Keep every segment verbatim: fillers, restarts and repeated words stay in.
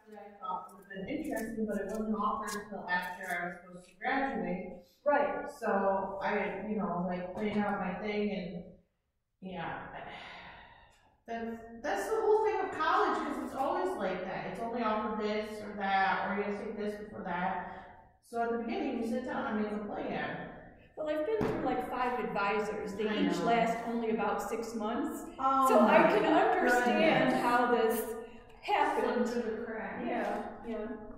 that I thought would have been interesting, but it wasn't offered until after I was supposed to graduate. Right. So I, you know, like playing out my thing, and yeah, that's that's the whole thing of college, because it's always like that. It's only offered this or that, or you have to take this before that. So at the beginning, you sit down and make a plan. Well, I've been through like five advisors. They I each know. last only about six months. Oh, so I my can understand goodness. how this happened. Slip through the cracks. Yeah, yeah.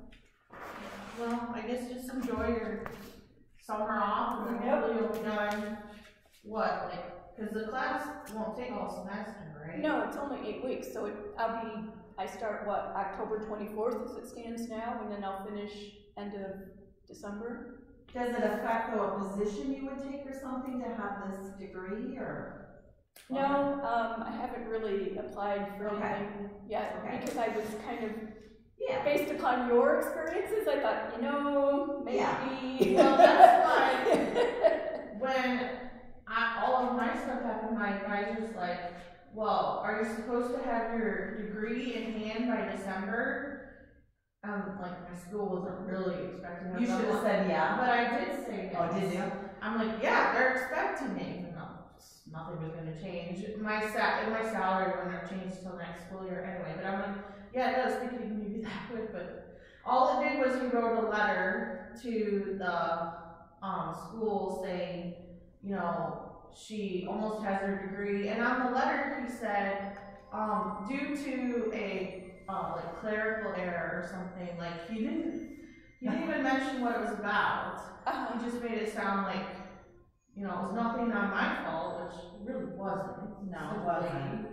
Well, I guess just enjoy your summer off, and then Yep. hopefully you'll be done, what, like, because the class won't take all semester, right? No, it's only eight weeks, so it, I'll be, I start what, October twenty-fourth as it stands now, and then I'll finish end of December. Does it affect the position you would take or something to have this degree, or? No, um, I haven't really applied for Okay. anything yet, Okay. because I was kind of, Yeah. based upon your experiences, I thought, you know, maybe. Yeah. Well, that's why when I, all of my stuff happened, my advisor's like, well, are you supposed to have your degree in hand by December? Um, like, my school wasn't really expecting me. You should have said yeah. But I did say yes. Oh, did you? I'm like, yeah, they're expecting me. Even though nothing was going to change. My sa- my salary wouldn't have changed until next school year anyway. But I'm like, yeah, it does thinking maybe that would. But all it did was he wrote a letter to the um, school saying, you know, she almost has her degree. And on the letter he said, um, due to a uh, like clerical error or something, like he didn't he didn't even mention what it was about. Uh-huh. He just made it sound like, you know, it was nothing on my fault, which it really wasn't. No, it wasn't.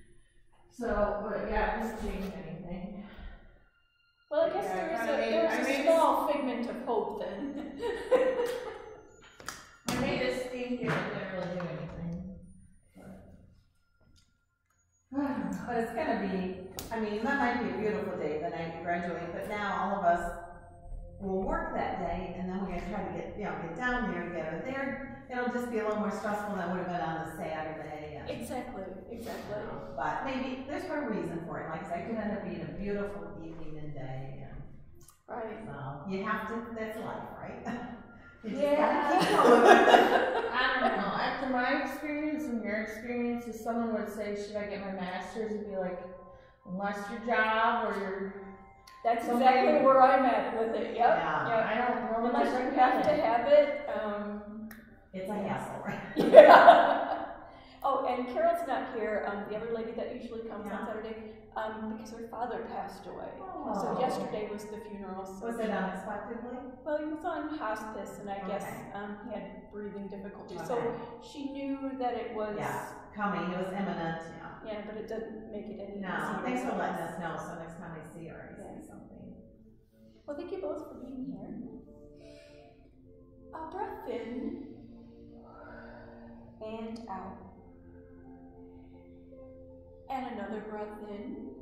So, but yeah, it doesn't change anything. Well, I guess Yeah, there's I a, made- there's I a made small figment of hope then. I made a stink and it didn't really do anything. But it's gonna be, I mean, that might be a beautiful day, the night you graduate, but now all of us will work that day, and then we're gonna try to get, you know, get down there and get it there. It'll just be a little more stressful than it would have been on the Saturday. And, Exactly, exactly. but maybe there's a reason for it. Like I said, it could end up being a beautiful evening and day. And Right. so you have to, that's life, right? You just Yeah. gotta keep going. I don't know. After my experience and your experience, if someone would say, should I get my master's? It'd be like, unless your job or your. That's Somebody- exactly where I'm at with it, yep. Yeah. yep. I don't know. Unless you have to have it, um. It's a hassle, right? Yeah. Oh, and Carol's not here, um, the other lady that usually comes Yeah. on Saturday, um, because her father passed away. Oh. So yesterday was the funeral. So Was it unexpectedly? Well, he was on hospice, and I guess Okay. um, he had breathing difficulties. Okay. So she knew that it was. Yeah, coming, it was imminent, yeah. Yeah, but it doesn't make it any No, easier. thanks for letting us know, so next time I see her, I Yeah. see something. Well, thank you both for being here. A breath in and out. And another breath in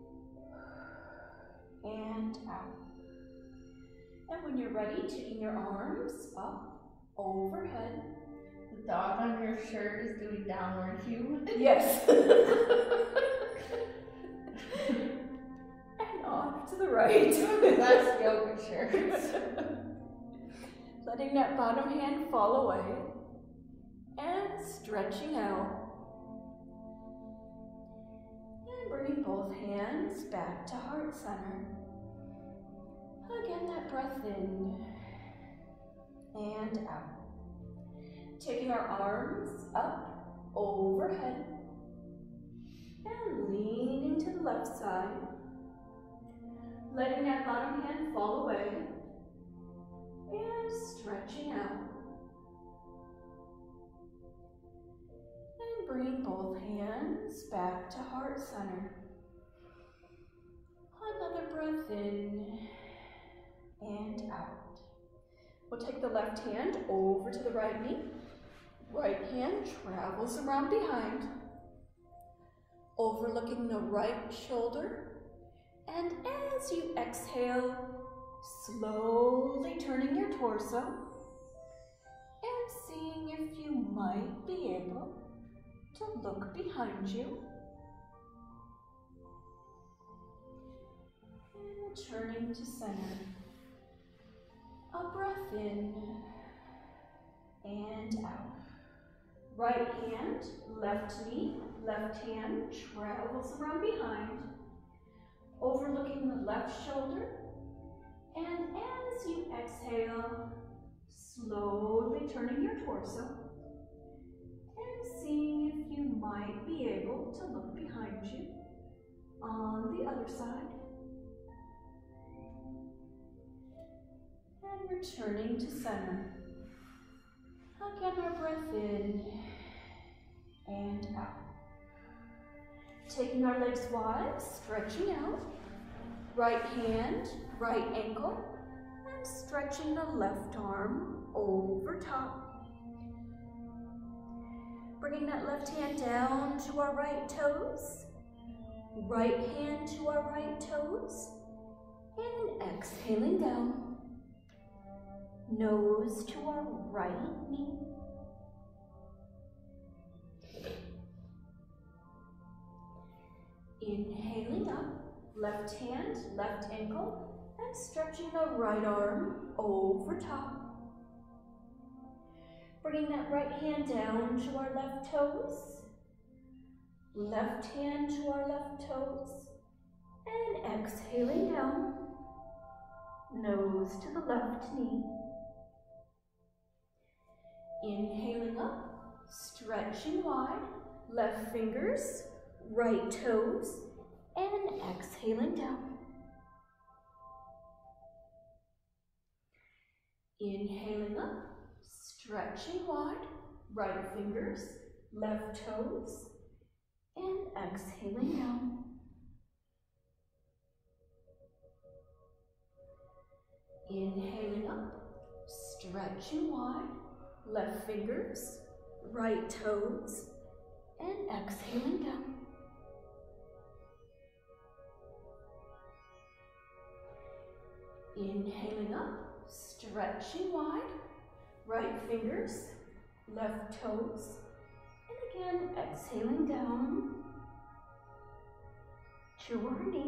and out. And when you're ready, taking your arms up, overhead. The dog on your shirt is doing downward human. Yes. And off to the right. That's yoga shirts. Letting that bottom hand fall away and stretching out. And bringing both hands back to heart center. Again, that breath in and out. Taking our arms up, overhead, and leaning to the left side. Letting that bottom hand fall away and stretching out. And bringing both hands back to heart center. Another breath in and out. We'll take the left hand over to the right knee. Right hand travels around behind, overlooking the right shoulder. And as you exhale, slowly turning your torso and seeing if you might be able to look behind you. And returning to center. A breath in and out. Right hand, left knee, left hand travels around behind, overlooking the left shoulder. And as you exhale, slowly turning your torso and seeing if you might be able to look behind you on the other side. And returning to center. Again, our breath in and out. Taking our legs wide, stretching out. Right hand, right ankle, and stretching the left arm over top. Bringing that left hand down to our right toes. Right hand to our right toes. And exhaling down. Nose to our right knee. Inhaling up. Left hand, left ankle, and stretching the right arm over top. Bringing that right hand down to our left toes. Left hand to our left toes. And exhaling down. Nose to the left knee. Inhaling up, stretching wide. Left fingers, right toes. And exhaling down. Inhaling up, stretching wide, right fingers, left toes, and exhaling down. Inhaling up, stretching wide, left fingers, right toes, and exhaling down. Inhaling up, stretching wide, right fingers, left toes, and again exhaling down to our knee.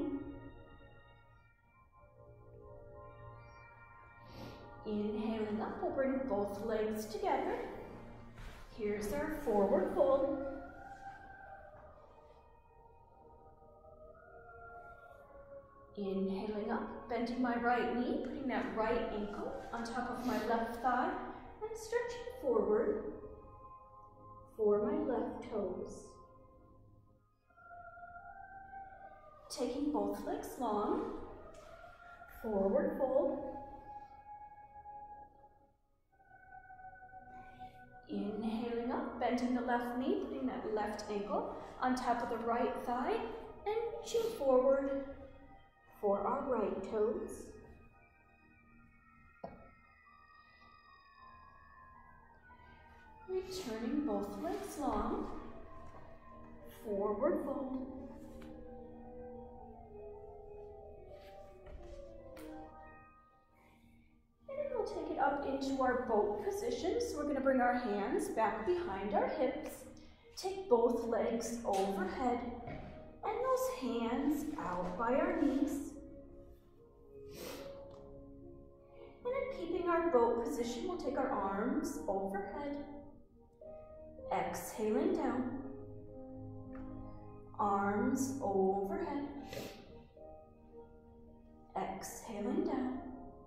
Inhaling up, we'll bring both legs together. Here's our forward fold. Inhaling up, bending my right knee, putting that right ankle on top of my left thigh, and stretching forward for my left toes. Taking both legs long, forward fold. Inhaling up, bending the left knee, putting that left ankle on top of the right thigh, and reaching forward for our right toes. Returning both legs long, forward fold. And then we'll take it up into our boat position. So we're going to bring our hands back behind our hips, take both legs overhead, and those hands out by our knees. And then keeping our boat position, we'll take our arms overhead. Exhaling down. Arms overhead. Exhaling down.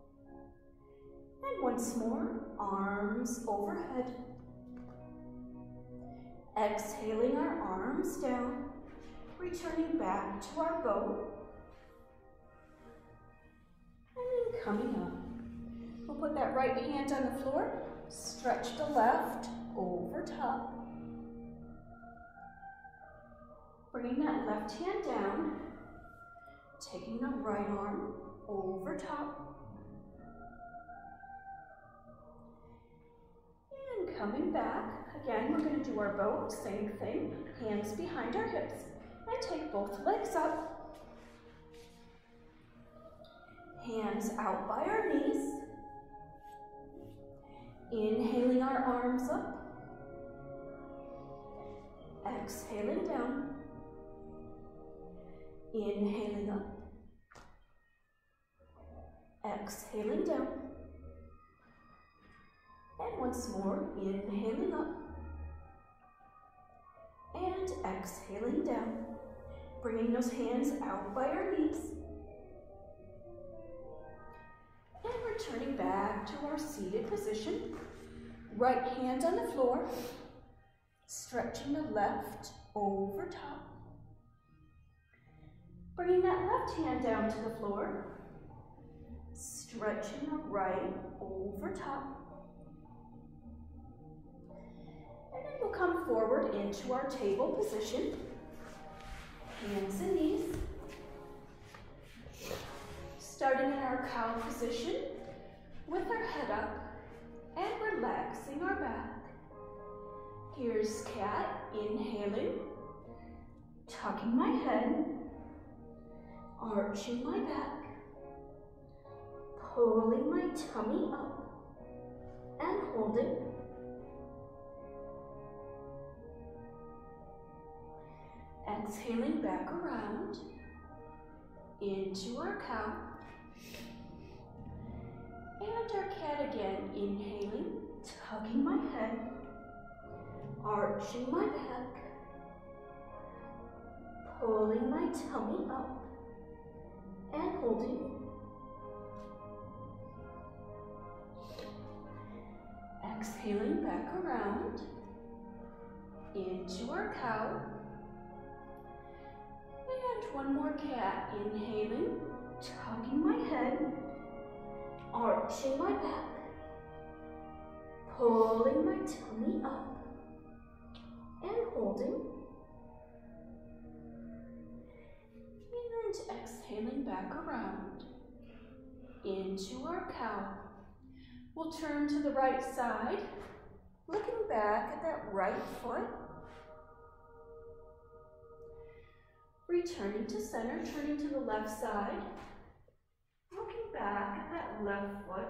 And once more, arms overhead. Exhaling our arms down. Returning back to our boat. And then coming up. We'll put that right hand on the floor. Stretch the left over top. Bringing that left hand down. Taking the right arm over top. And coming back. Again, we're going to do our boat. Same thing. Hands behind our hips. And take both legs up. Hands out by our knees. Inhaling our arms up. Exhaling down. Inhaling up. exhaling down. And once more, inhaling up. And exhaling down. Bringing those hands out by our knees. And returning back to our seated position. Right hand on the floor. Stretching the left over top. Bringing that left hand down to the floor. Stretching the right over top. And then we'll come forward into our table position. Hands and knees. Starting in our cow position with our head up and relaxing our back. Here's cat, inhaling, tucking my head, arching my back, pulling my tummy up and holding. Exhaling back around into our cow. And our cat again, inhaling, tucking my head, arching my back, pulling my tummy up and holding. Exhaling back around into our cow. And one more cat, inhaling, tucking my head, arching my back, pulling my tummy up and holding. And exhaling back around into our cow. We'll turn to the right side, looking back at that right foot. Returning to center, turning to the left side, looking back at that left foot.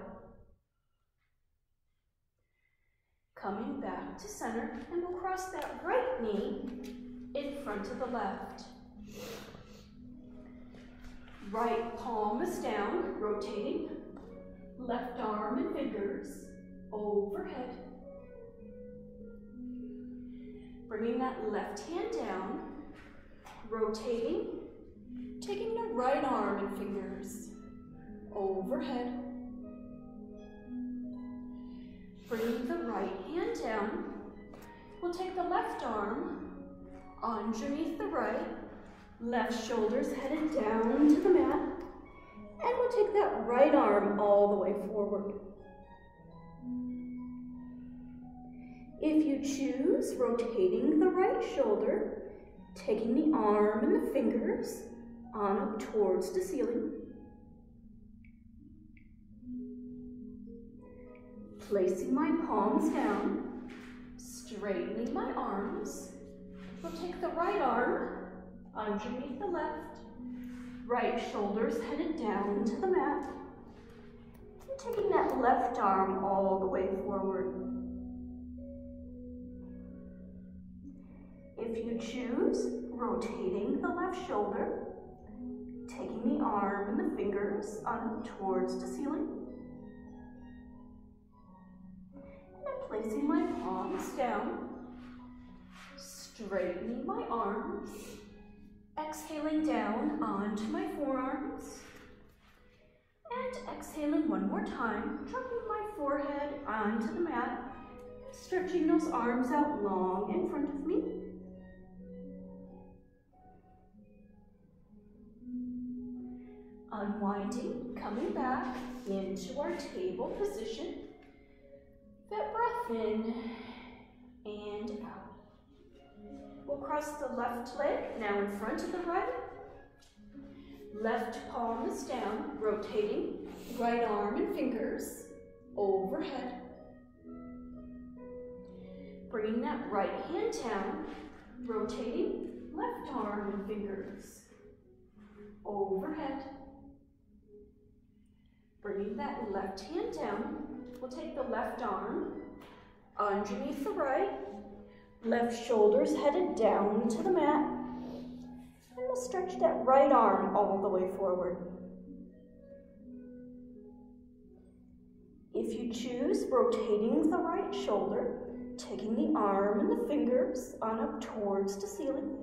Coming back to center, and we'll cross that right knee in front of the left. Right palm is down, rotating. Left arm and fingers overhead. Bringing that left hand down, rotating, taking the right arm and fingers overhead. Bringing the right hand down, we'll take the left arm underneath the right, left shoulder's headed down to the mat, and we'll take that right arm all the way forward. If you choose, rotating the right shoulder, taking the arm and the fingers on up towards the ceiling. Placing my palms down, straightening my arms. We'll take the right arm underneath the left, right shoulder's headed down to the mat, and taking that left arm all the way forward. If you choose, rotating the left shoulder, taking the arm and the fingers on towards the ceiling, and then placing my palms down, straightening my arms, exhaling down onto my forearms, and exhaling one more time, dropping my forehead onto the mat, stretching those arms out long in front of me. Unwinding, coming back into our table position. That breath in and out. We'll cross the left leg now in front of the right. Left palm is down, rotating. Right arm and fingers overhead. Bringing that right hand down, rotating. Left arm and fingers overhead. Bringing that left hand down, we'll take the left arm underneath the right, left shoulder's headed down to the mat, and we'll stretch that right arm all the way forward. If you choose, rotating the right shoulder, taking the arm and the fingers on up towards the ceiling.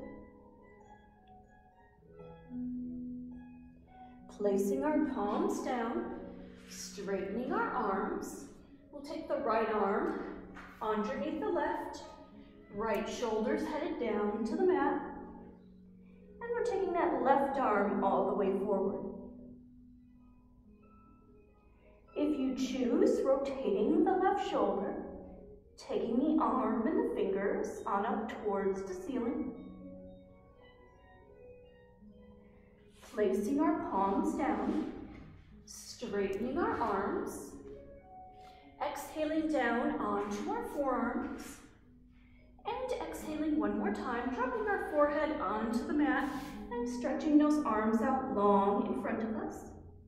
Placing our palms down, straightening our arms. We'll take the right arm underneath the left, right shoulder's headed down to the mat, and we're taking that left arm all the way forward. If you choose, rotating the left shoulder, taking the arm and the fingers on up towards the ceiling. Placing our palms down, straightening our arms, exhaling down onto our forearms, and exhaling one more time, dropping our forehead onto the mat and stretching those arms out long in front of us.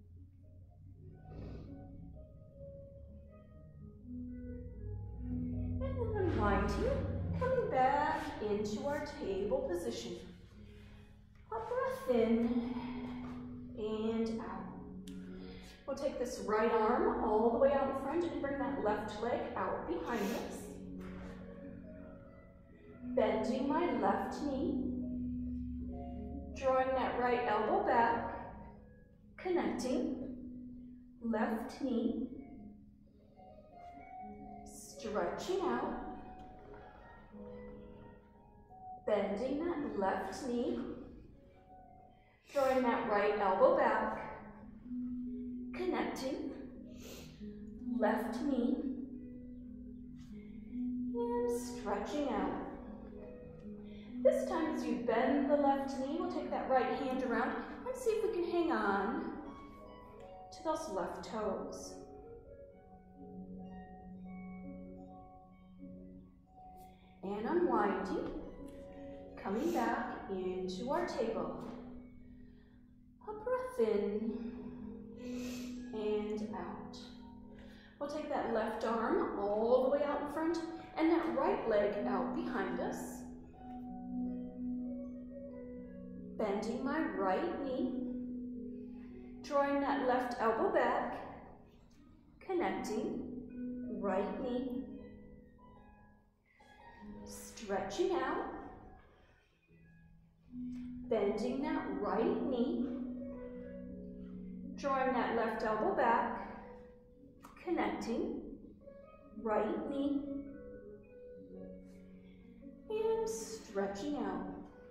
And then unwinding, coming back into our table position. A breath in and out. We'll take this right arm all the way out in front and bring that left leg out behind us. Bending my left knee, drawing that right elbow back, connecting, left knee, stretching out, bending that left knee, drawing that right elbow back, connecting, left knee, and stretching out. This time as you bend the left knee, we'll take that right hand around and see if we can hang on to those left toes. And unwinding, coming back into our table. A breath in and out. We'll take that left arm all the way out in front and that right leg out behind us. Bending my right knee, drawing that left elbow back, connecting, right knee, stretching out, bending that right knee, drawing that left elbow back, connecting, right knee, and stretching out.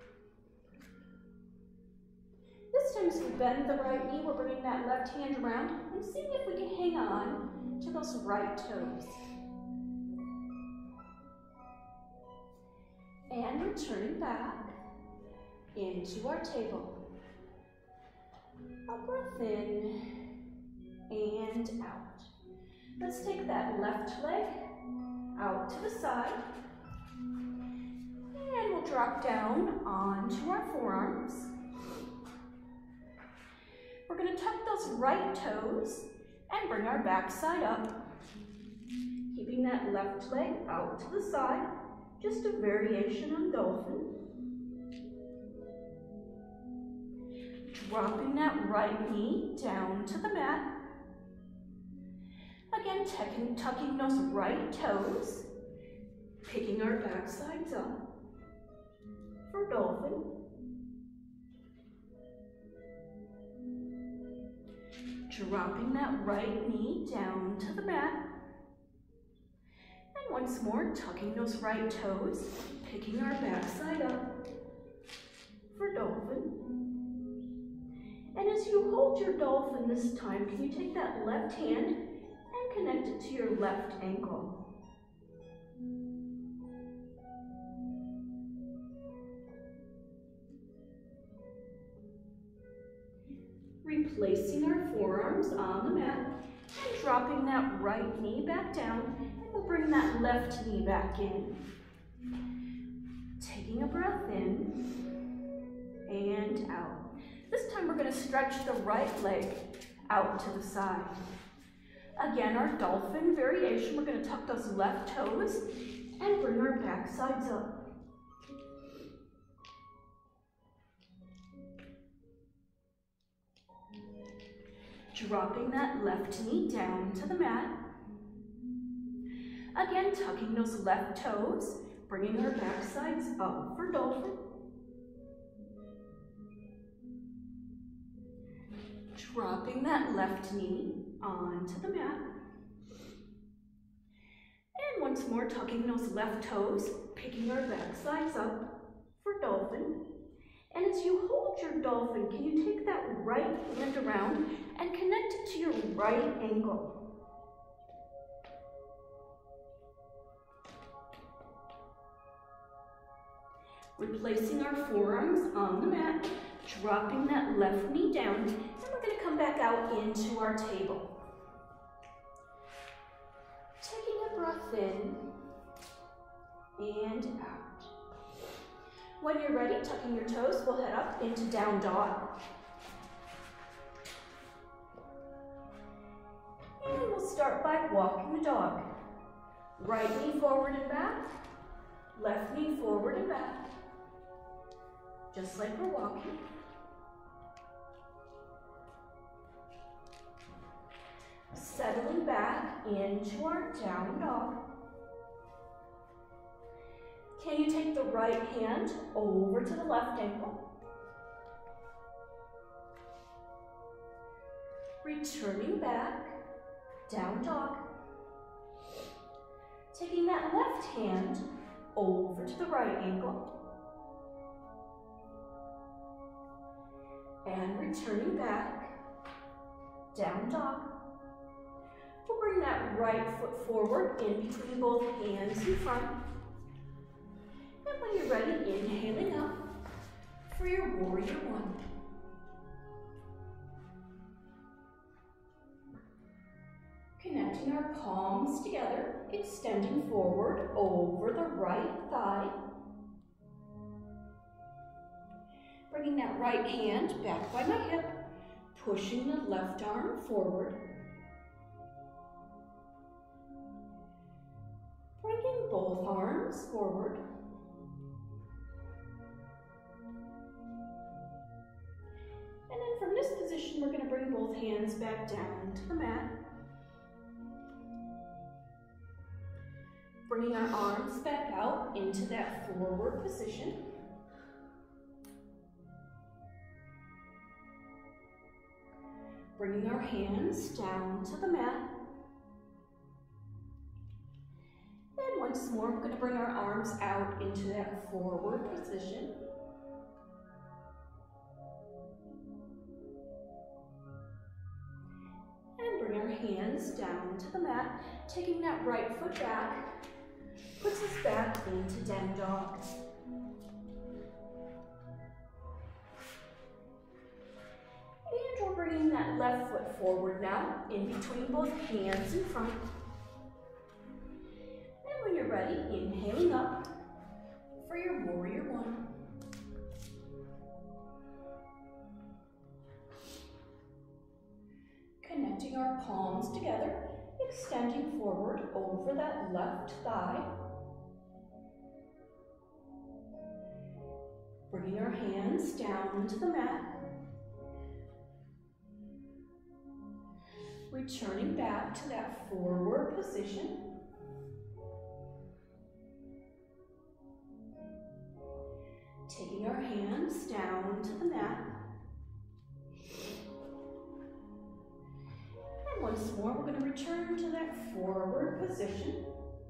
This time as we bend the right knee, we're bringing that left hand around and seeing if we can hang on to those right toes. And returning back into our table. A breath in and out. Let's take that left leg out to the side. And we'll drop down onto our forearms. We're going to tuck those right toes and bring our backside up. Keeping that left leg out to the side, just a variation on dolphin. Dropping that right knee down to the mat. Again, tucking, tucking those right toes, picking our backsides up for dolphin. Dropping that right knee down to the mat. And once more, tucking those right toes, picking our backside up for dolphin. And as you hold your dolphin this time, can you take that left hand and connect it to your left ankle? Replacing our forearms on the mat and dropping that right knee back down, and we'll bring that left knee back in. Taking a breath in and out. This time we're going to stretch the right leg out to the side. Again, our dolphin variation, we're going to tuck those left toes and bring our backsides up. Dropping that left knee down to the mat Again, tucking those left toes, bringing our back sides up for dolphin. Dropping that left knee onto the mat. And once more, tucking those left toes, picking our back sides up for dolphin. And as you hold your dolphin, can you take that right hand around and connect it to your right ankle? Replacing our forearms on the mat, dropping that left knee down, and we're going to come back out into our table. Taking a breath in and out. When you're ready, tucking your toes, we'll head up into down dog. And we'll start by walking the dog. Right knee forward and back, left knee forward and back. Just like we're walking. Settling back into our down dog. Can you take the right hand over to the left ankle? Returning back, down dog. Taking that left hand over to the right ankle. And returning back, down dog. We'll bring that right foot forward in between both hands in front. And when you're ready, inhaling up for your warrior one. Connecting our palms together, extending forward over the right thigh. Bringing that right hand back by my hip, pushing the left arm forward. Bringing both arms forward. And then from this position, we're going to bring both hands back down to the mat. Bringing our arms back out into that forward position. Bringing our hands down to the mat. And once more, we're going to bring our arms out into that forward position. And bring our hands down to the mat, taking that right foot back, puts us back into down dog. And we're bringing that left foot forward now, in between both hands in front. And when you're ready, inhaling up for your warrior one. Connecting our palms together, extending forward over that left thigh. Bringing our hands down to the mat. Returning back to that forward position. Taking our hands down to the mat. And once more, we're going to return to that forward position.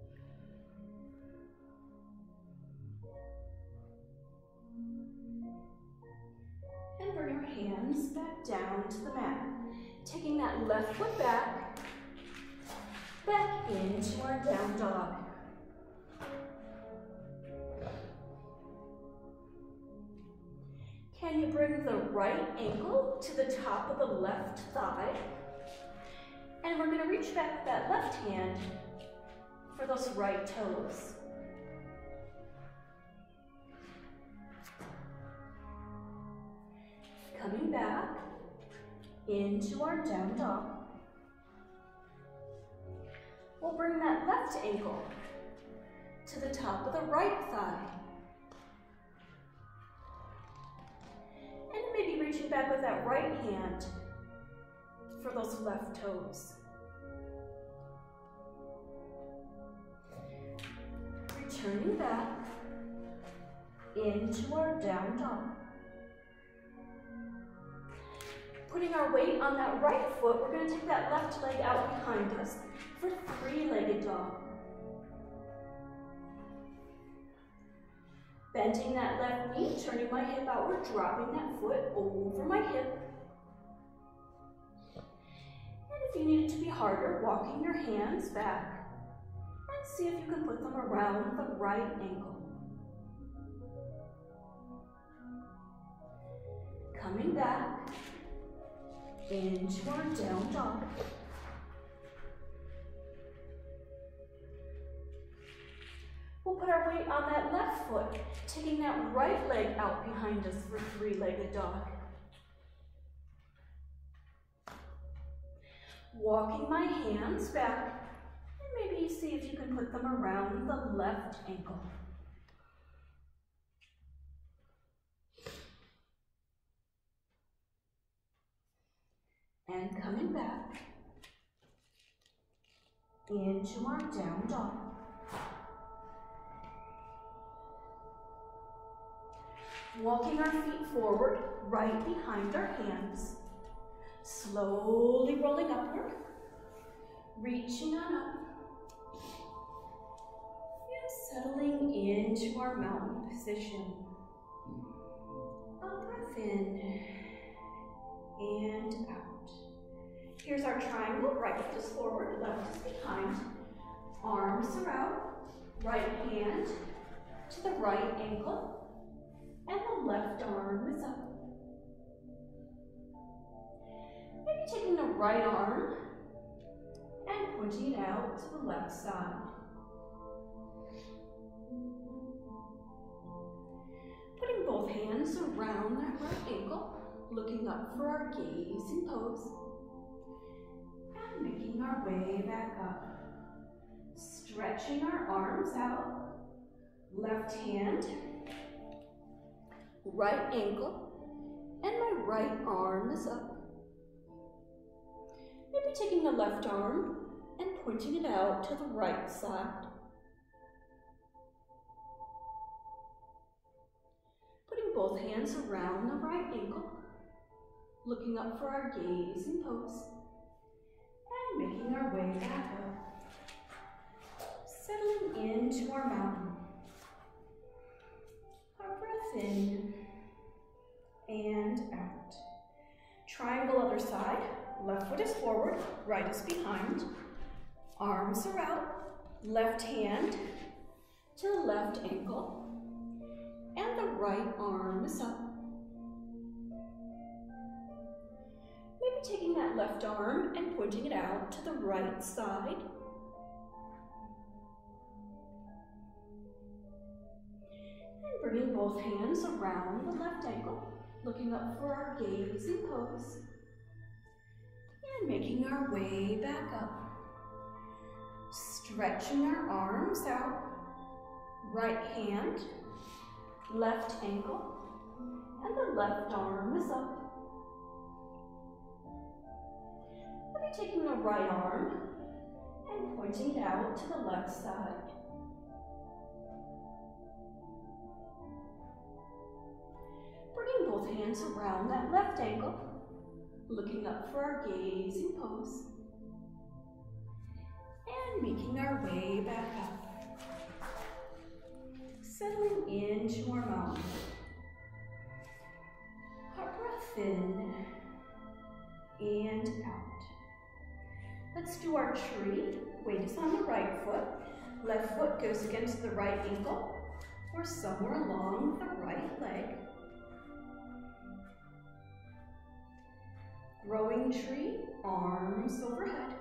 And bring our hands back down to the mat. Taking that left foot back, back into our down dog. Can you bring the right ankle to the top of the left thigh? And we're going to reach back with that left hand for those right toes. Coming back into our down dog. We'll bring that left ankle to the top of the right thigh. And maybe reaching back with that right hand for those left toes. Returning back into our down dog. Putting our weight on that right foot, we're going to take that left leg out behind us for three-legged dog. Bending that left knee, turning my hip outward, dropping that foot over my hip. And if you need it to be harder, walking your hands back and see if you can put them around the right ankle. Coming back into our down dog. We'll put our weight on that left foot, taking that right leg out behind us for three-legged dog. Walking my hands back, and maybe see if you can put them around the left ankle. And coming back into our down dog. Walking our feet forward, right behind our hands. Slowly rolling upward, reaching on up. And settling into our mountain position. A breath in and out. Here's our triangle, right foot is forward, left is behind. Arms are out, right hand to the right ankle. And the left arm is up. Maybe taking the right arm and pointing it out to the left side. Putting both hands around that right ankle, looking up for our gazing pose. And making our way back up. Stretching our arms out. Left hand, right ankle, and my right arm is up. Maybe taking the left arm and pointing it out to the right side. Putting both hands around the right ankle, looking up for our gazing pose, and making our way back up. Settling into our mountain. Our breath in and out. Triangle other side. Left foot is forward, right is behind. Arms are out. Left hand to the left ankle. And the right arm is up. Maybe taking that left arm and pointing it out to the right side. Bringing both hands around the left ankle, looking up for our gazing pose, and making our way back up. Stretching our arms out, right hand, left ankle, and the left arm is up. Maybe taking the right arm and pointing it out to the left side. Bringing both hands around that left ankle, looking up for our gazing pose, and making our way back up. Settling into our mountain. Our breath in and out. Let's do our tree. Weight is on the right foot. Left foot goes against the right ankle or somewhere along the right leg. Growing tree, arms overhead.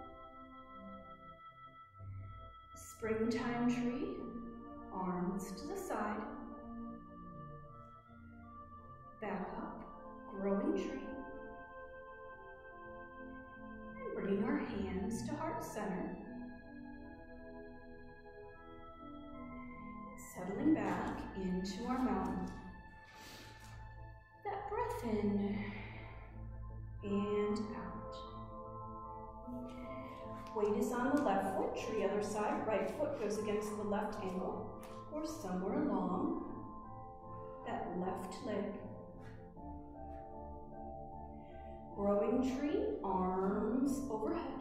Springtime tree, arms to the side. Back up, growing tree. And bringing our hands to heart center. Settling back into our mountain. That breath in and out. Weight is on the left foot, to the other side. Right foot goes against the left ankle or somewhere along that left leg. Growing tree, arms overhead.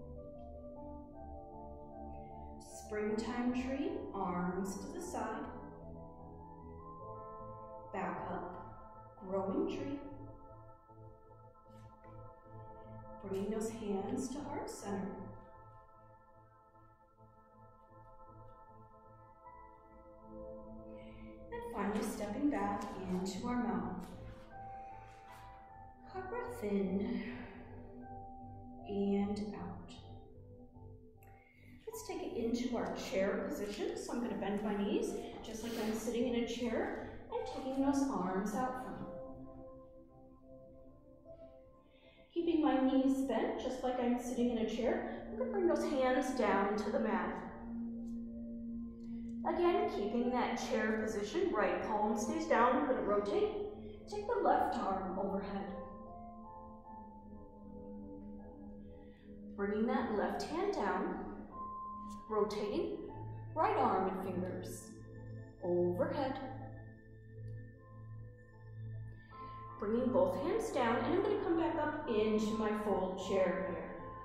Springtime tree, arms to the side. Back up, growing tree. Bringing those hands to heart center. And finally stepping back into our mountain. Our breath in and out. Let's take it into our chair position. So I'm going to bend my knees just like I'm sitting in a chair and taking those arms out front. Keeping my knees bent just like I'm sitting in a chair, I'm going to bring those hands down to the mat. Again, keeping that chair position, right palm stays down. I'm going to rotate. Take the left arm overhead. Bringing that left hand down, rotating, right arm and fingers overhead. Bringing both hands down, and I'm going to come back up into my fold chair here.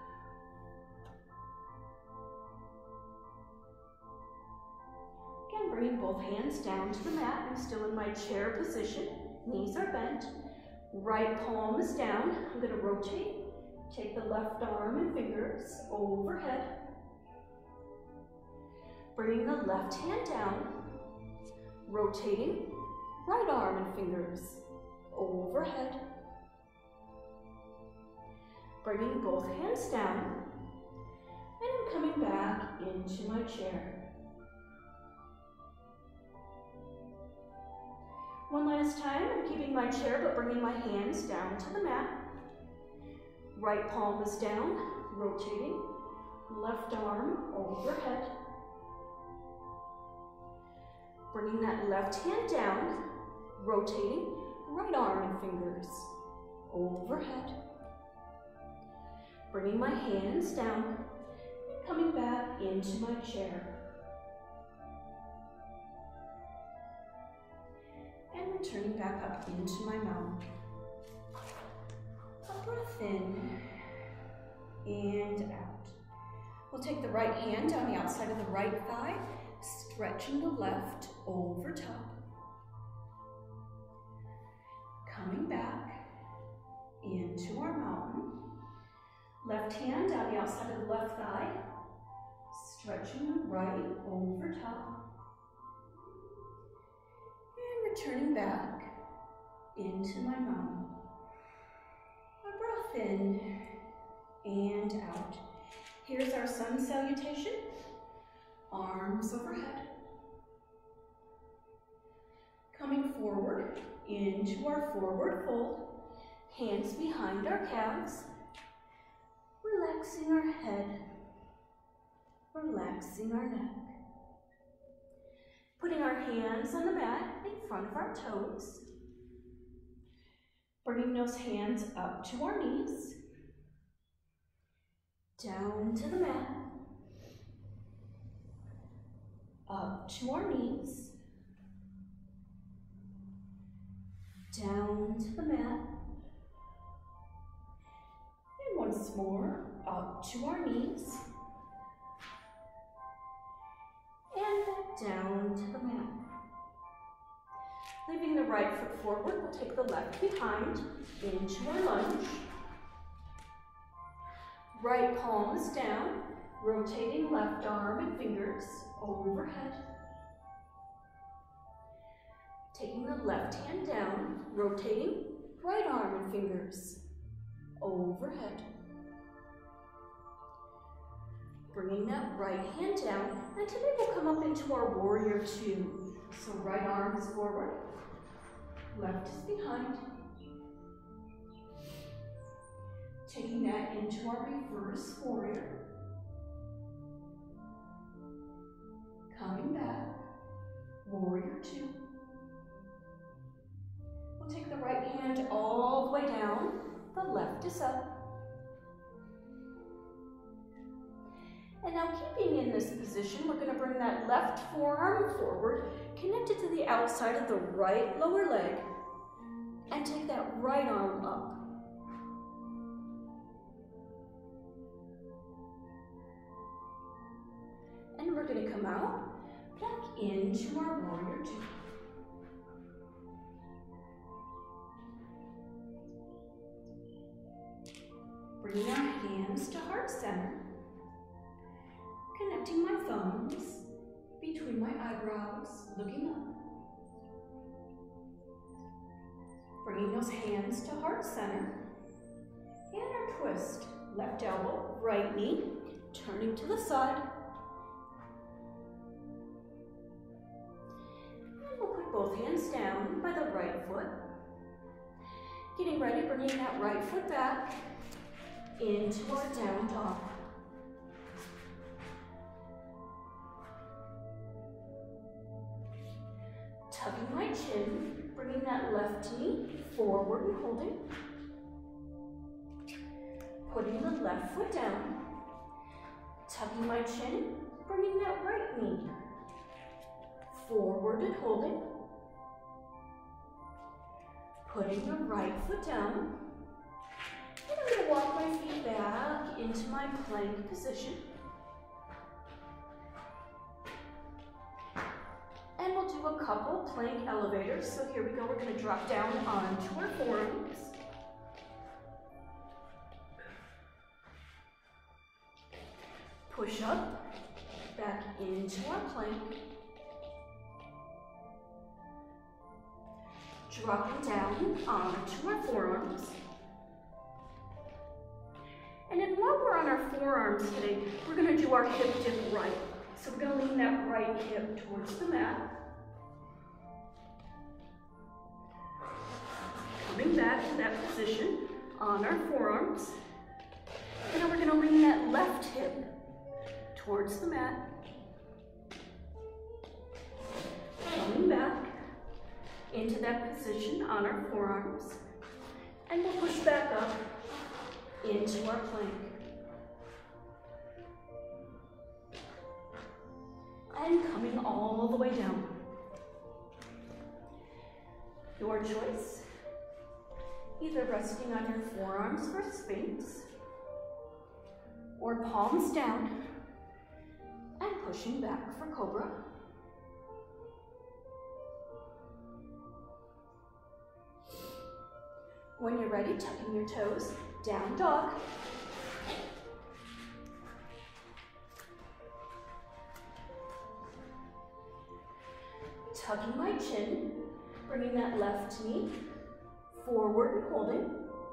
Again, bringing both hands down to the mat. I'm still in my chair position. Knees are bent. Right palm is down. I'm going to rotate. Take the left arm and fingers overhead. Bringing the left hand down. Rotating. Right arm and fingers overhead. Bringing both hands down. And I'm coming back into my chair. One last time, I'm keeping my chair but bringing my hands down to the mat. Right palm is down, rotating, left arm overhead. Bringing that left hand down, rotating, right arm and fingers overhead. Bringing my hands down and coming back into my chair. And returning back up into my mountain. A breath in and out. We'll take the right hand down the outside of the right thigh, stretching the left over top. Coming back into our mountain. Left hand down the outside of the left thigh, stretching the right over top. And returning back into my mountain. A breath in and out. Here's our sun salutation. Arms overhead. Coming forward into our forward fold. Hands behind our calves. Relaxing our head. Relaxing our neck. Putting our hands on the mat in front of our toes. Bringing those hands up to our knees. Down to the mat. Up to our knees. Down to the mat. And once more, up to our knees. And back down to the mat. Leaving the right foot forward, we'll take the left behind into our lunge. Right palm is down, rotating left arm and fingers overhead. Taking the left hand down, rotating right arm and fingers overhead. Bringing that right hand down, and today we'll come up into our warrior two. So right arm is forward, left is behind. Taking that into our reverse warrior. Coming back, warrior two. We'll take the right hand all the way down, the left is up. And now keeping in this position, we're going to bring that left forearm forward, connect it to the outside of the right lower leg, and take that right arm up. And we're going to come out, back into our warrior two. Bringing our hands to heart center, connecting my thumbs between my eyebrows, looking up. Bringing those hands to heart center, and our twist. Left elbow, right knee, turning to the side. And we'll put both hands down by the right foot. Getting ready, bringing that right foot back into our down dog. Tucking my chin, bringing that left knee forward and holding. Putting the left foot down. Tucking my chin, bringing that right knee forward and holding. Putting the right foot down. And I'm going to walk my feet back into my plank position. And we'll do a couple plank elevators. So here we go, we're going to drop down onto our forearms. Push up, back into our plank. Dropping down onto our forearms. And then while we're on our forearms today, we're going to do our hip dip right. So we're going to lean that right hip towards the mat. Coming back to that position on our forearms. And then we're going to lean that left hip towards the mat. Coming back into that position on our forearms. And we'll push back up into our plank. And coming all the way down. Your choice. Either resting on your forearms for Sphinx, or palms down, and pushing back for Cobra. When you're ready, tucking your toes, down dog. Tucking my chin, bringing that left knee forward and holding.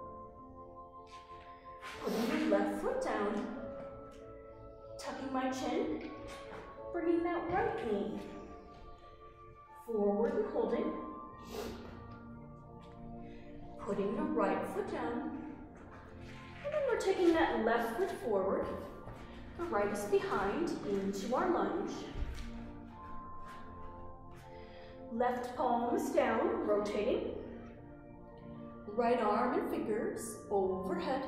Putting the left foot down. Tucking my chin, bringing that right knee forward and holding. Putting the right foot down. And then we're taking that left foot forward. The right is behind into our lunge. Left palm is down, rotating. Right arm and fingers overhead.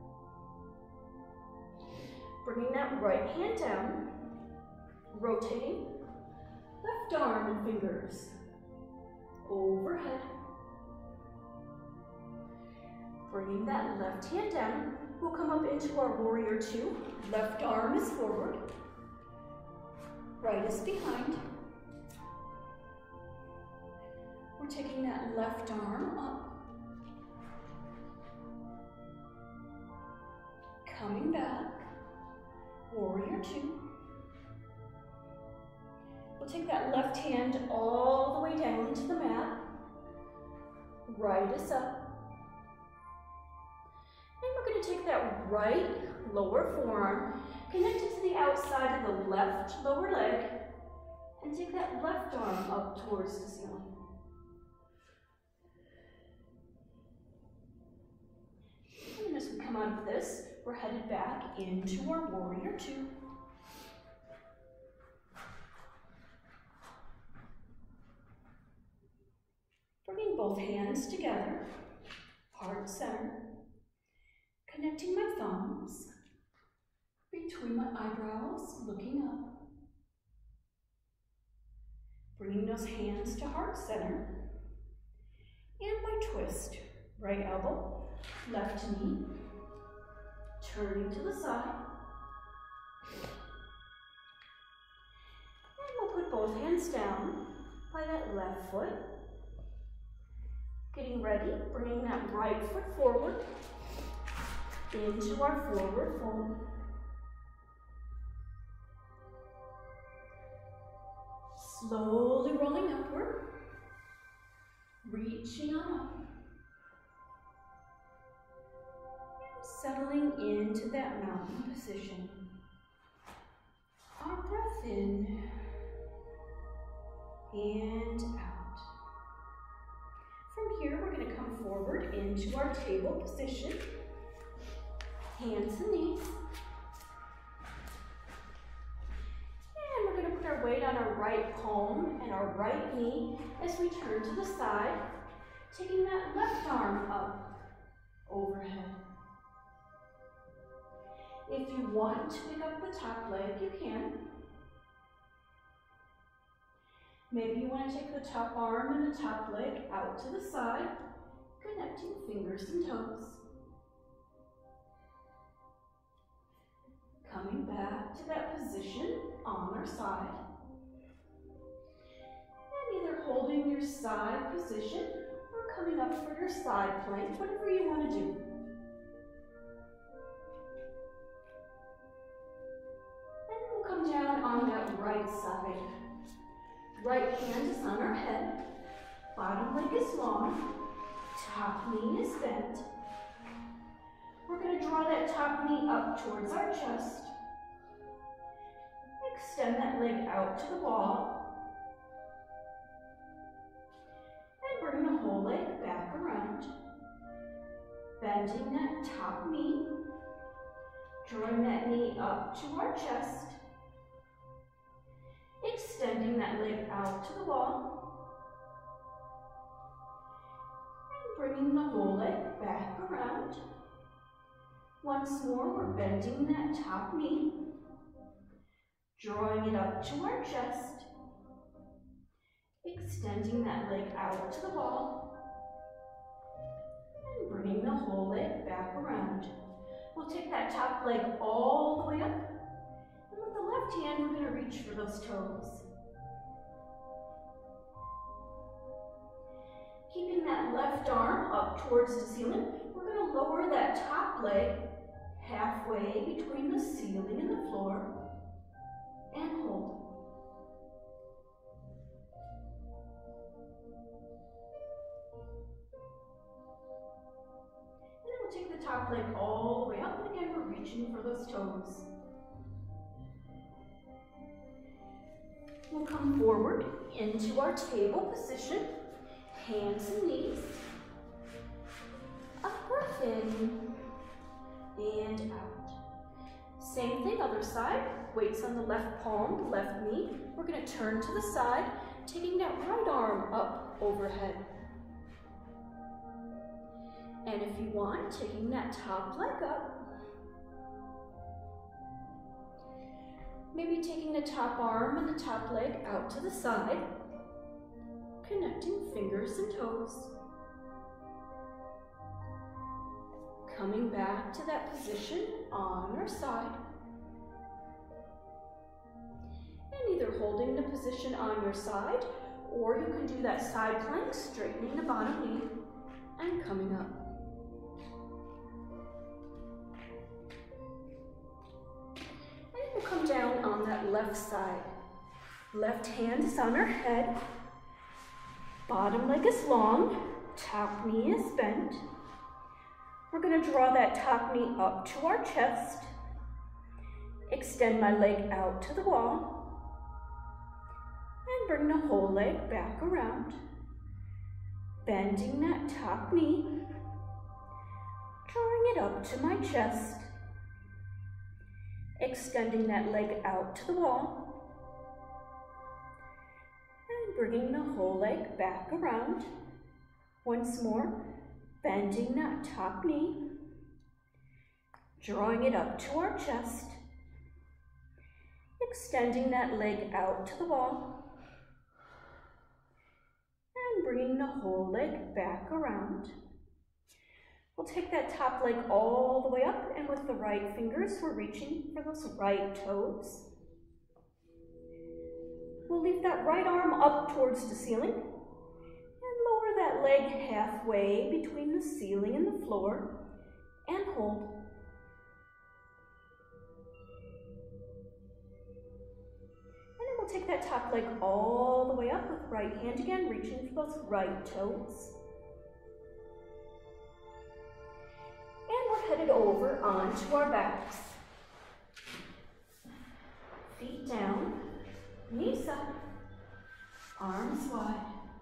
Bringing that right hand down, rotating. Left arm and fingers overhead. Bringing that left hand down, we'll come up into our warrior two. Left arm is forward. Right is behind. We're taking that left arm up. Coming back, warrior two. We'll take that left hand all the way down to the mat. Right is up. And we're going to take that right lower forearm, connect it to the outside of the left lower leg, and take that left arm up towards the ceiling. And as we come out of this, we're headed back into our warrior two. Bringing both hands together, heart center, connecting my thumbs, between my eyebrows, looking up. Bringing those hands to heart center. And my twist. Right elbow, left knee, turning to the side. And we'll put both hands down by that left foot. Getting ready, bringing that right foot forward into our forward fold. Slowly rolling upward, reaching on up. And settling into that mountain position. Our breath in and out. From here, we're going to come forward into our table position. Hands and knees. And we're going to put our weight on our right palm and our right knee as we turn to the side, taking that left arm up overhead. If you want to pick up the top leg, you can. Maybe you want to take the top arm and the top leg out to the side, connecting fingers and toes. Coming back to that position on our side. And either holding your side position or coming up for your side plank, whatever you want to do. And we'll come down on that right side. Right hand is on our head, bottom leg is long, top knee is bent. We're going to draw that top knee up towards our chest. Extend that leg out to the wall. And bring the whole leg back around. Bending that top knee. Drawing that knee up to our chest. Extending that leg out to the wall. And bringing the whole leg back around. Once more, we're bending that top knee. Drawing it up to our chest. Extending that leg out to the wall. And bringing the whole leg back around. We'll take that top leg all the way up. And with the left hand, we're going to reach for those toes. Keeping that left arm up towards the ceiling, we're going to lower that top leg halfway between the ceiling and the floor, and hold. And then we'll take the top leg all the way up, and again we're reaching for those toes. We'll come forward into our table position, hands and knees. A breath in and out. Same thing, other side. Weights on the left palm, left knee. We're going to turn to the side, taking that right arm up overhead. And if you want, taking that top leg up. Maybe taking the top arm and the top leg out to the side, connecting fingers and toes. Coming back to that position on our side. And either holding the position on your side, or you can do that side plank, straightening the bottom knee and coming up. And we'll come down on that left side. Left hand is on our head. Bottom leg is long, top knee is bent. We're going to draw that top knee up to our chest. Extend my leg out to the wall. And bring the whole leg back around. Bending that top knee. Drawing it up to my chest. Extending that leg out to the wall. And bringing the whole leg back around. Once more. Bending that top knee, drawing it up to our chest, extending that leg out to the wall, and bringing the whole leg back around. We'll take that top leg all the way up, and with the right fingers, we're reaching for those right toes. We'll leave that right arm up towards the ceiling, and lower that leg halfway between the ceiling and the floor, and hold. We'll take that top leg all the way up with right hand again, reaching for those right toes. And we're headed over onto our backs. Feet down, knees up, arms wide.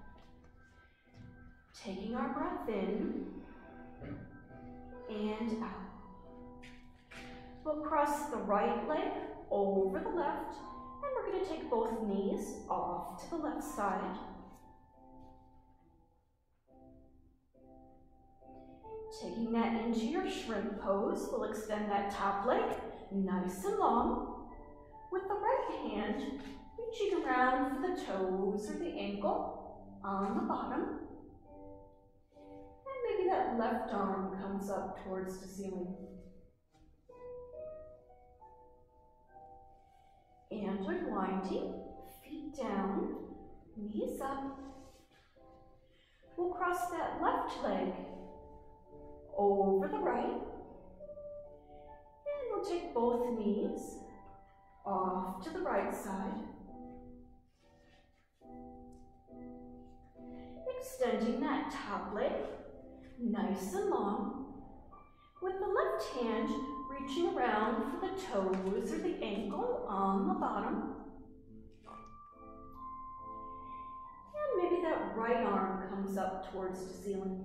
Taking our breath in and out. We'll cross the right leg over the left, and we're going to take both knees off to the left side. Taking that into your shrimp pose, we'll extend that top leg nice and long, with the right hand reaching around for the toes or the ankle on the bottom. And maybe that left arm comes up towards the ceiling. And unwinding, feet down, knees up. We'll cross that left leg over the right. And we'll take both knees off to the right side. Extending that top leg nice and long, with the left hand reaching around for the toes or the ankle on the bottom. And maybe that right arm comes up towards the ceiling.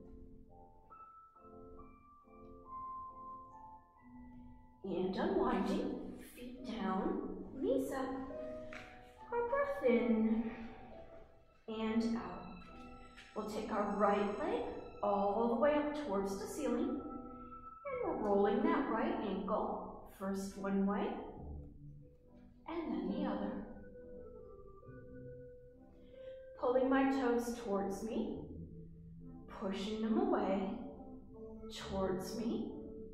And unwinding, feet down, knees up. Our breath in and out. We'll take our right leg all the way up towards the ceiling. We're rolling that right ankle, first one way, and then the other. Pulling my toes towards me, pushing them away, towards me,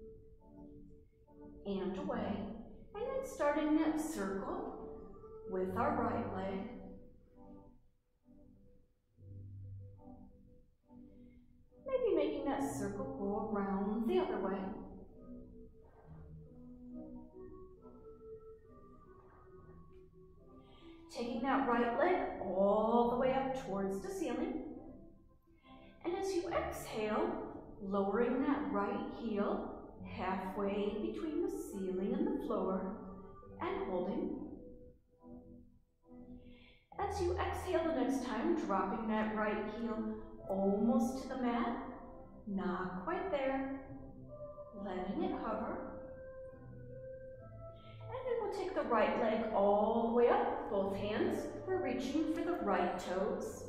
and away. And then starting that circle with our right leg. Maybe making that circle go around the other way. Taking that right leg all the way up towards the ceiling. And as you exhale, lowering that right heel halfway between the ceiling and the floor, and holding. As you exhale the next time, dropping that right heel almost to the mat, not quite there, letting it hover. And then we'll take the right leg all the way up with both hands. We're reaching for the right toes.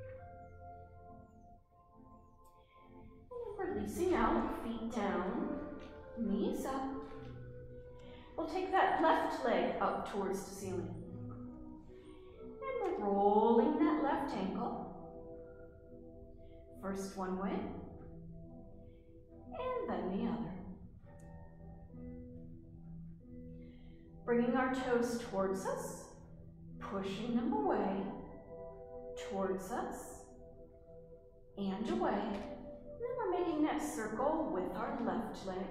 And then releasing out, feet down, knees up. We'll take that left leg up towards the ceiling. And we're rolling that left ankle. First one way, and then the other. Bringing our toes towards us, pushing them away, towards us, and away. And then we're making that circle with our left leg.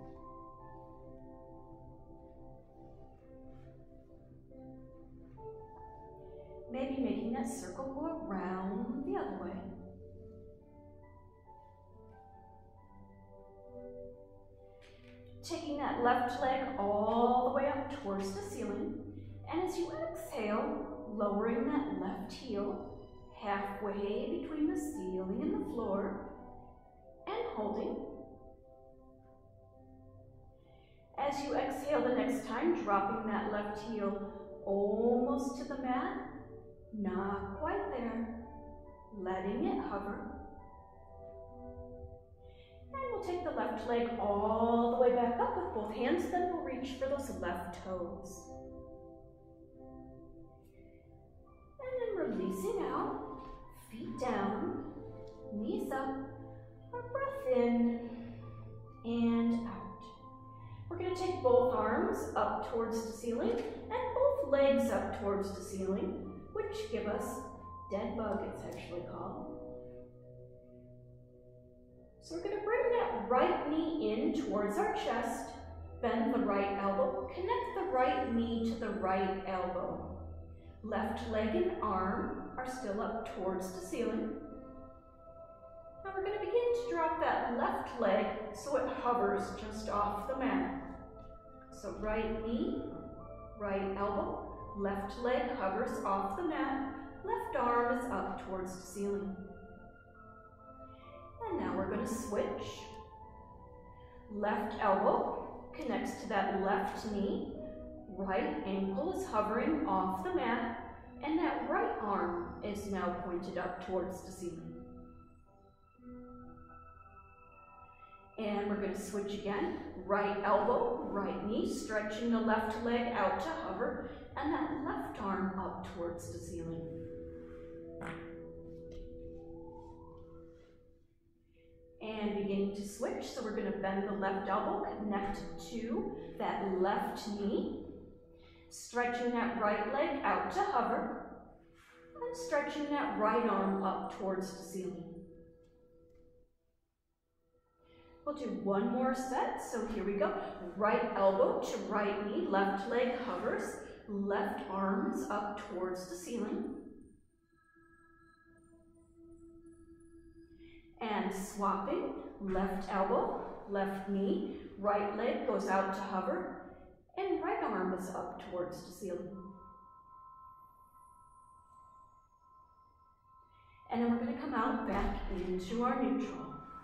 Maybe making that circle go around the other way. Taking that left leg all the way up towards the ceiling, and as you exhale, lowering that left heel halfway between the ceiling and the floor, and holding. As you exhale the next time, dropping that left heel almost to the mat, not quite there, letting it hover. And we'll take the left leg all the way back up with both hands, then we'll reach for those left toes. out, feet down, knees up, our breath in and out. We're going to take both arms up towards the ceiling and both legs up towards the ceiling, which give us dead bug, it's actually called. So we're going to bring that right knee in towards our chest, bend the right elbow, connect the right knee to the right elbow. Left leg and arm are still up towards the ceiling. Now we're going to begin to drop that left leg so it hovers just off the mat. So right knee, right elbow, left leg hovers off the mat, left arm is up towards the ceiling. And now we're going to switch. Left elbow connects to that left knee, right ankle is hovering off the mat, and that right arm is now pointed up towards the ceiling. And we're going to switch again. Right elbow, right knee, stretching the left leg out to hover, and that left arm up towards the ceiling. And beginning to switch, so we're going to bend the left elbow, connect to that left knee, stretching that right leg out to hover, and stretching that right arm up towards the ceiling. We'll do one more set, so here we go. Right elbow to right knee, left leg hovers, left arm is up towards the ceiling. And swapping, left elbow, left knee, right leg goes out to hover, and right arm is up towards the ceiling. And then we're going to come out back into our neutral.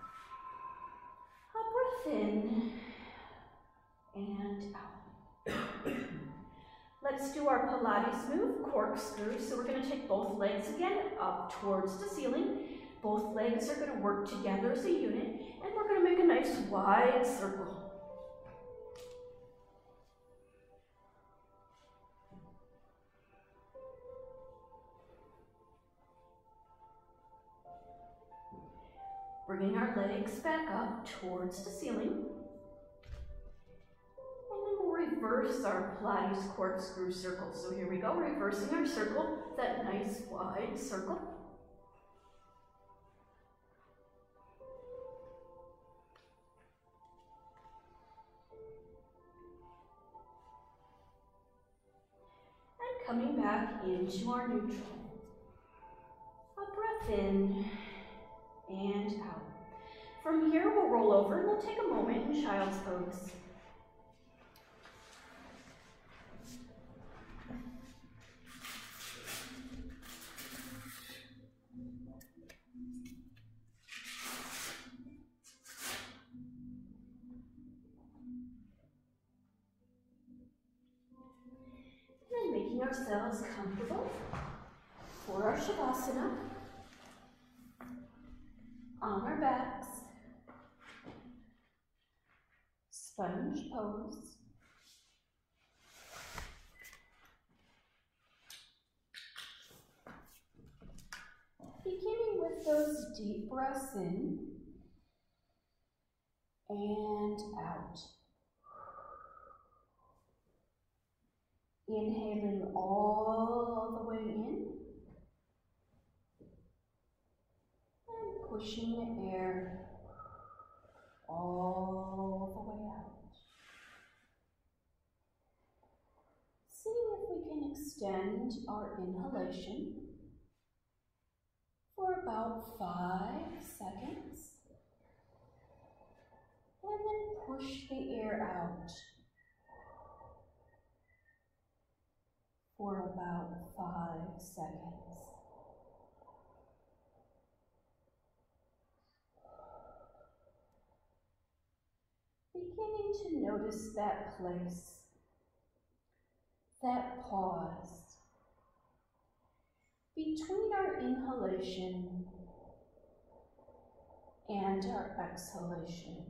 A breath in and out. Let's do our Pilates move, corkscrew. So we're going to take both legs again up towards the ceiling. Both legs are going to work together as a unit, and we're going to make a nice wide circle. Bringing our legs back up towards the ceiling. And then we'll reverse our Pilates corkscrew circle. So here we go, reversing our circle, that nice wide circle. And coming back into our neutral. A breath in and out. From here, we'll roll over and we'll take a moment in child's pose. And then making ourselves comfortable for our Shavasana. On our backs, sponge pose. Beginning with those deep breaths in and out. Inhaling all the way in. Pushing the air all the way out. Seeing if we can extend our inhalation for about five seconds. And then push the air out for about five seconds. Beginning to notice that place, that pause between our inhalation and our exhalation.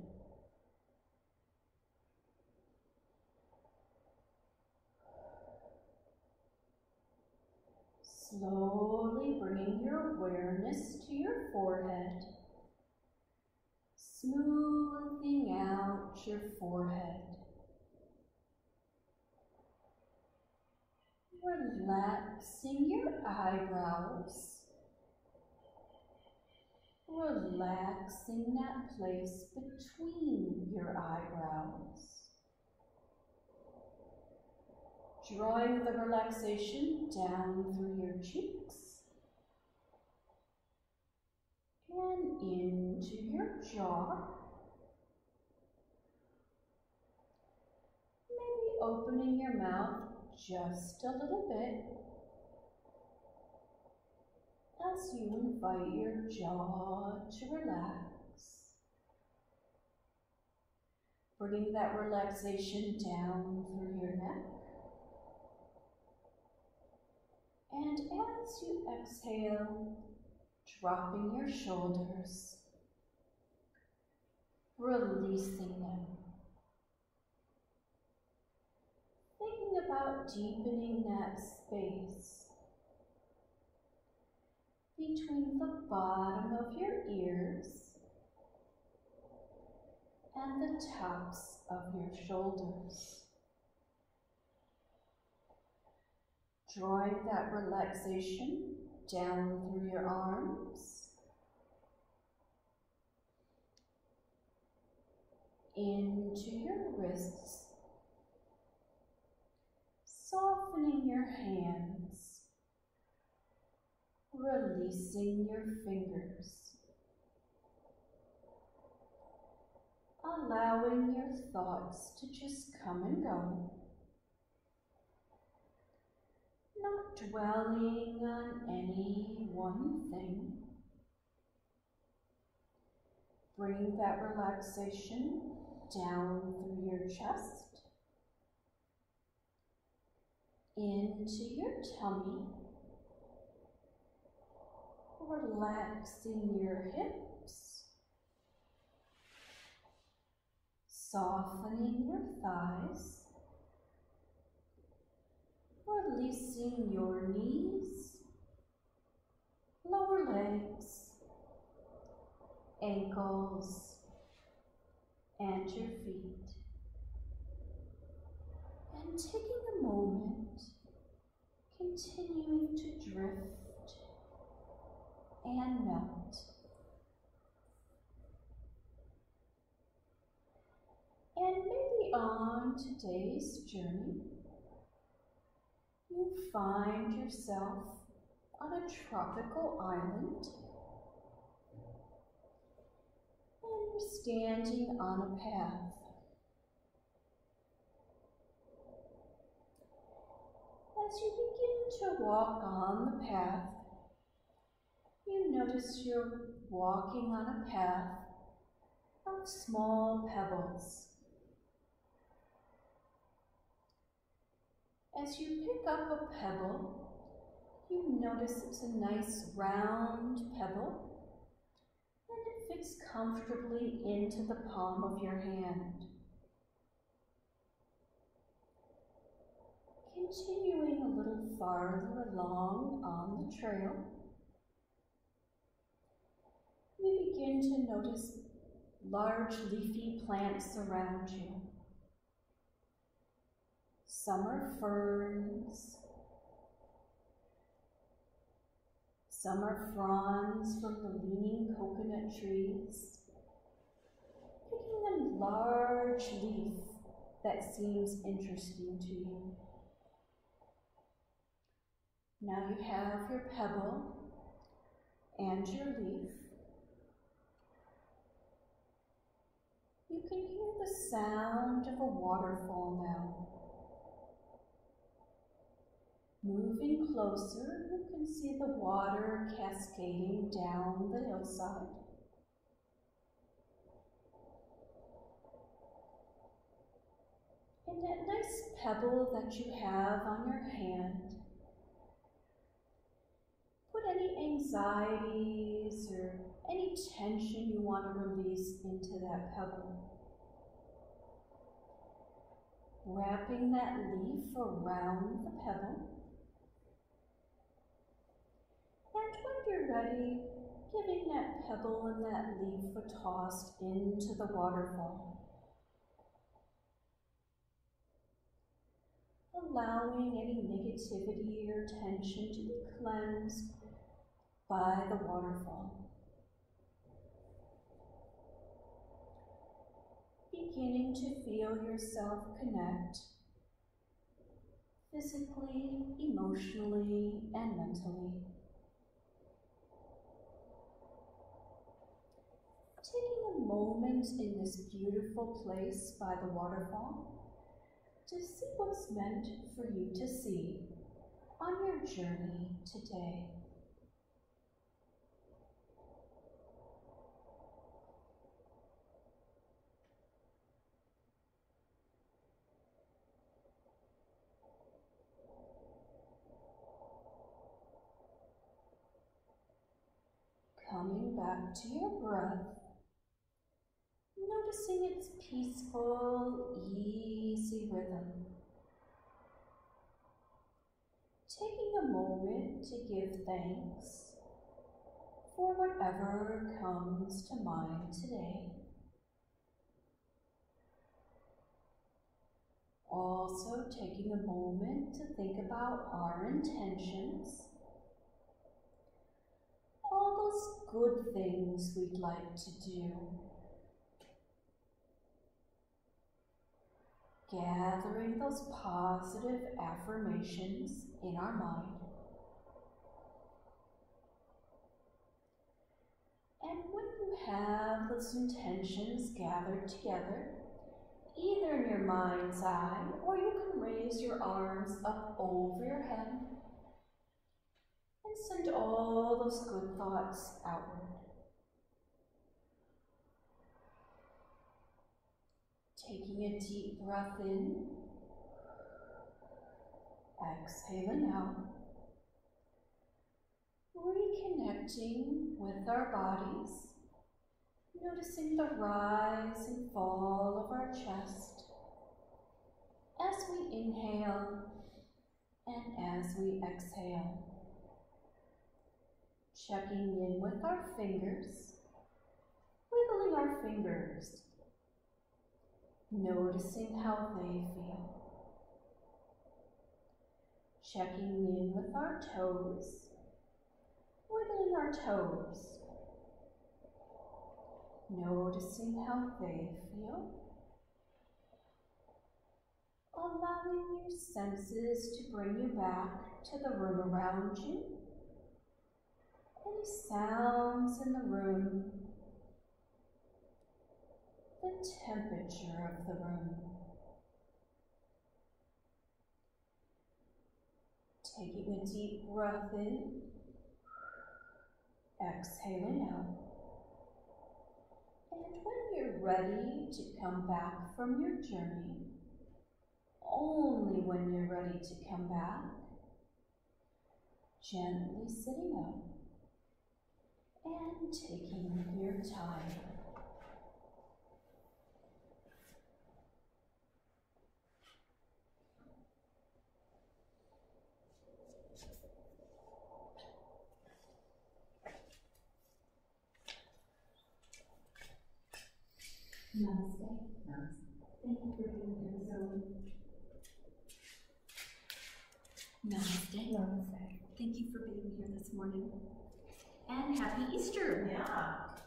Slowly bringing your awareness to your forehead, smoothing out your forehead. Relaxing your eyebrows. Relaxing that place between your eyebrows. Drawing the relaxation down through your cheeks and into your jaw. Maybe opening your mouth just a little bit as you invite your jaw to relax. Bringing that relaxation down through your neck. And as you exhale, dropping your shoulders, releasing them. Thinking about deepening that space between the bottom of your ears and the tops of your shoulders. Drawing that relaxation down through your arms, into your wrists, softening your hands, releasing your fingers, allowing your thoughts to just come and go. Not dwelling on any one thing. Bring that relaxation down through your chest, into your tummy, relaxing your hips, softening your thighs, releasing your knees, lower legs, ankles, and your feet. And taking a moment, continuing to drift and melt. And maybe on today's journey, you find yourself on a tropical island, and you're standing on a path. As you begin to walk on the path, you notice you're walking on a path of small pebbles. As you pick up a pebble, you notice it's a nice round pebble, and it fits comfortably into the palm of your hand. Continuing a little farther along on the trail, you begin to notice large leafy plants around you. Some are ferns, some are fronds from the leaning coconut trees, picking a large leaf that seems interesting to you. Now you have your pebble and your leaf. You can hear the sound of a waterfall now. Moving closer, you can see the water cascading down the hillside. And that nice pebble that you have on your hand, put any anxieties or any tension you want to release into that pebble. Wrapping that leaf around the pebble. you're ready, giving that pebble and that leaf a toss into the waterfall. Allowing any negativity or tension to be cleansed by the waterfall. Beginning to feel yourself connect physically, emotionally, and mentally. Taking a moment in this beautiful place by the waterfall to see what's meant for you to see on your journey today. Coming back to your breath, noticing its peaceful, easy rhythm. Taking a moment to give thanks for whatever comes to mind today. Also taking a moment to think about our intentions, all those good things we'd like to do. Gathering those positive affirmations in our mind. And when you have those intentions gathered together, either in your mind's eye, or you can raise your arms up over your head and send all those good thoughts outward. Taking a deep breath in, exhaling out, reconnecting with our bodies, noticing the rise and fall of our chest as we inhale and as we exhale. Checking in with our fingers, wiggling our fingers, noticing how they feel. Checking in with our toes, wiggling our toes, noticing how they feel. Allowing your senses to bring you back to the room around you. Any sounds in the room, the temperature of the room. Taking a deep breath in, exhaling out. And when you're ready to come back from your journey, only when you're ready to come back, gently sitting up and taking your time. Namaste. Namaste. Thank you for being here, Zoe. Namaste. Namaste. Thank you for being here this morning. And happy Easter. Yeah.